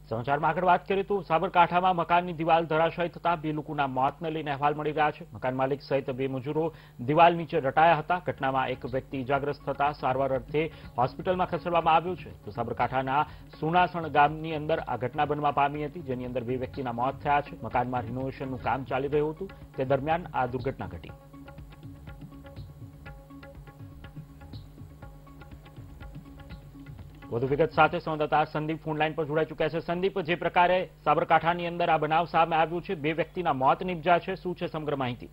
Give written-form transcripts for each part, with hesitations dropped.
સમાચારમાં આગળ વાત કરીએ તો સાબરકાંઠામાં મકાનની દિવાલ ધરાશાયી થતા 2 લોકોના મોતને લઈને અહેવાલ મળી રહ્યા છે। મકાન માલિક સહિત 2 મજૂરો દિવાલ નીચે દટાયા હતા। ઘટનામાં એક વ્યક્તિ ઇજાગ્રસ્ત થતા સારવાર અર્થે હોસ્પિટલમાં ખસેડવામાં આવ્યો છે। તો સાબરકાંઠાના સુનાસણ ગામની અંદર આ ઘટના બનવા પામી હતી, જેની અંદર 2 વ્યક્તિના મોત થયા છે। મકાનમાં રિનોવેશનનું કામ ચાલી રહ્યું હતું, તે દરમિયાન આ દુર્ઘટના ઘટી। વધુ વિગત સાથે સંવાદદાતા સંદીપ ફોનલાઈન પર જોડાઈ ચૂક્યા છે। સંદીપ, જે પ્રકારે સાબરકાંઠાની અંદર આ બનાવ સામે આવ્યું છે, 2 વ્યક્તિના મોત નિપજ્યા છે, શું છે સમગ્ર માહિતી?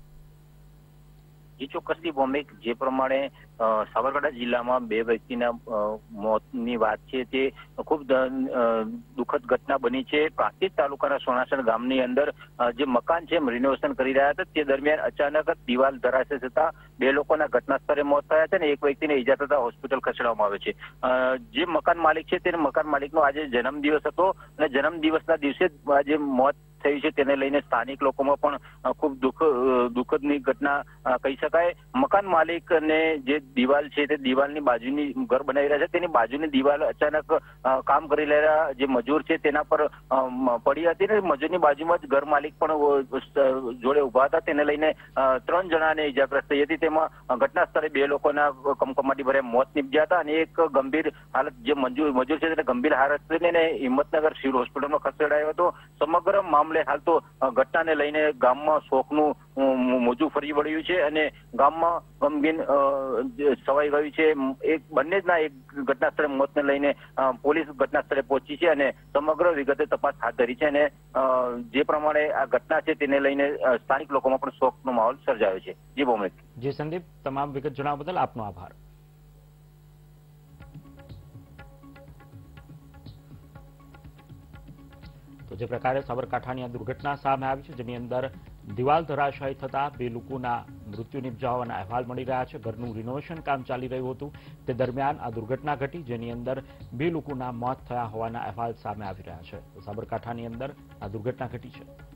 જે ચોક્કસથી ભૌમિક, જે પ્રમાણે સાબરકાંઠા જિલ્લામાં 2 વ્યક્તિના મોતની વાત છે તે ખૂબ દુઃખદ ઘટના બની છે। પ્રાંતિજ તાલુકાના સોનાસણ ગામની અંદર જે મકાન છે રિનોવેશન કરી રહ્યા હતા, તે દરમિયાન અચાનક દિવાલ ધરાશયી થતા 2 લોકોના ઘટના સ્થળે મોત થયા છે અને એક વ્યક્તિને ઈજા થતા હોસ્પિટલ ખસેડવામાં આવે છે। જે મકાન માલિક છે તેને મકાન માલિકનો આજે જન્મદિવસ હતો અને જન્મદિવસના દિવસે આજે મોત થયું છે, તેને લઈને સ્થાનિક લોકોમાં પણ ખૂબ દુઃખદની ઘટના કહી શકાય। મકાન માલિકને જે દિવાલ છે તે દિવાલની બાજુની ઘર બનાવી રહ્યા છે, તેની બાજુની દિવાલ અચાનક કામ કરી રહેલા જે મજૂર છે તેના પર પડી હતી ને મજૂરની બાજુમાં જ ઘર માલિક પણ જોડે ઉભા હતા, તેને લઈને 3 જણાને ઇજાગ્રસ્ત થઈ હતી। તેમાં ઘટના સ્થળે 2 લોકોના કમકમાટી ભર્યા મોત નિપજ્યા હતા અને એક ગંભીર હાલત જે મજૂર છે તેને ગંભીર હાલત લઈને હિંમતનગર સિવિલ હોસ્પિટલમાં ખસેડાયો હતો। સમગ્ર મામલે હાલ તો ઘટનાને લઈને ગામમાં શોકનું મોજું ફરી વળ્યું છે અને ગામમાં ગમગીન છવાઈ ગયું છે। બંને જના એક ઘટના સ્થળે મોતને લઈને પોલીસ ઘટના સ્થળે પહોંચી છે અને સમગ્ર વિગતે તપાસ હાથ ધરી છે અને જે પ્રમાણે આ ઘટના છે તેને લઈને સ્થાનિક લોકોમાં પણ શોકનો માહોલ સર્જાયો છે। જી ભૌમિક। જી સંદીપ, તમામ વિગત જણાવવા બદલ આપનો આભાર। તો જે પ્રકારે સાબરકાંઠાની આ દુર્ઘટના સામે આવી છે, જેની અંદર દિવાલ ધરાશાયી થતા 2 લોકોના મૃત્યુ નિપજ્યા હોવાના અહેવાલ મળી રહ્યા છે। ઘરનું રિનોવેશન કામ ચાલી રહ્યું હતું, તે દરમિયાન આ દુર્ઘટના ઘટી, જેની અંદર 2 લોકોના મોત થયા હોવાના અહેવાલ સામે આવી રહ્યા છે। સાબરકાંઠાની અંદર આ દુર્ઘટના ઘટી છે।